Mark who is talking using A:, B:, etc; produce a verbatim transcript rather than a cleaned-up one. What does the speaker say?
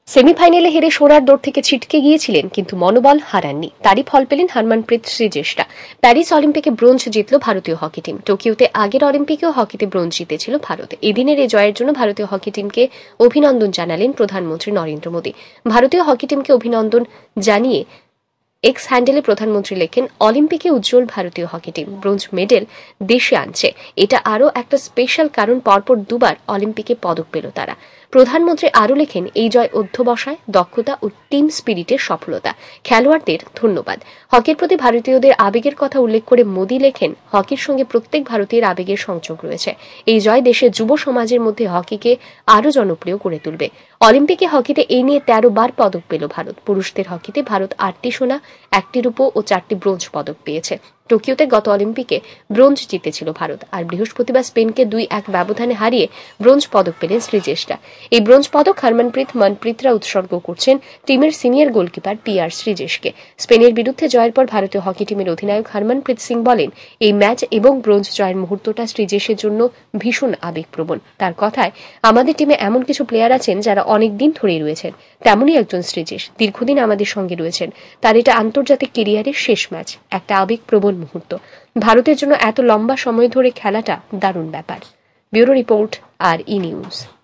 A: সেমিফাইনালে হেরে সোনার দৌড় থেকে ছিটকে গিয়েছিলেন, কিন্তু মনোবল হারাননি। তারই ফল পেলেন হারমানপ্রীত শ্রীজেশরা। প্যারিস অলিম্পিকে ব্রোঞ্জ জিতল ভারতীয় হকি টিম। টোকিওতে আগের অলিম্পিকেও হকিতে ব্রোঞ্জ জিতেছিল ভারত। এদিনের এই জয়ের জন্য ভারতীয় হকি টিমকে অভিনন্দন জানালেন প্রধানমন্ত্রী নরেন্দ্র মোদী। ভারতীয় হকি টিমকে অভিনন্দন জানিয়ে এক্স হ্যান্ডেলে প্রধানমন্ত্রী লেখেন, অলিম্পিকে উজ্জ্বল ভারতীয় হকি টিম ব্রোঞ্জ মেডেল দেশে আনছে। এটা আরও একটা স্পেশাল, কারণ পরপর দুবার অলিম্পিকে পদক পেল তারা। প্রধানমন্ত্রী আরও লেখেন, এই জয় অধ্যবসায়, দক্ষতা ও টিম স্পিরিটের সফলতা। খেলোয়াড়দের ধন্যবাদ। হকির প্রতি ভারতীয়দের আবেগের কথা উল্লেখ করে মোদী লেখেন, হকির সঙ্গে প্রত্যেক ভারতীয়ের আবেগের সংযোগ রয়েছে। এই জয় দেশের যুব সমাজের মধ্যে হকিকে আরও জনপ্রিয় করে তুলবে। অলিম্পিকে হকিতে এই নিয়ে তেরো বার পদক পেল ভারত। পুরুষদের হকিতে ভারত আটটি সোনা, একটি রূপো ও চারটি ব্রোঞ্জ পদক পেয়েছে। টোকিওতে গত অলিম্পিকে ব্রোঞ্জ জিতেছিল ভারত, আর বৃহস্পতিবার স্পেনকে দুই এক ব্যবধানে হারিয়ে ব্রোঞ্জ পদক পেলেন শ্রীজেশরা। এই ব্রোঞ্জ পদক হারমানপ্রীত মনপ্রীতরা উৎসর্গ করছেন টিমের সিনিয়র গোলকিপার পি আর শ্রীজেশকে। স্পেনের বিরুদ্ধে জয়ের পর ভারতীয় হকি টিমের অধিনায়ক হারমানপ্রীত সিং বলেন, এই ম্যাচ এবং ব্রোঞ্জ জয়ের মুহূর্তটা শ্রীজেশের জন্য ভীষণ আবেগপ্রবণ। তার কথায়, আমাদের টিমে এমন কিছু প্লেয়ার আছেন যারা অনেক দিন ধরেই রয়েছেন, তেমনই একজন শ্রীজেশ দীর্ঘদিন আমাদের সঙ্গে রয়েছেন। তার এটা আন্তর্জাতিক কেরিয়ারের শেষ ম্যাচ, একটা আবেগপ্রবণ মুহূর্ত। ভারতের জন্য এত লম্বা সময় ধরে খেলাটা দারুণ ব্যাপার। Bureau report, R E news.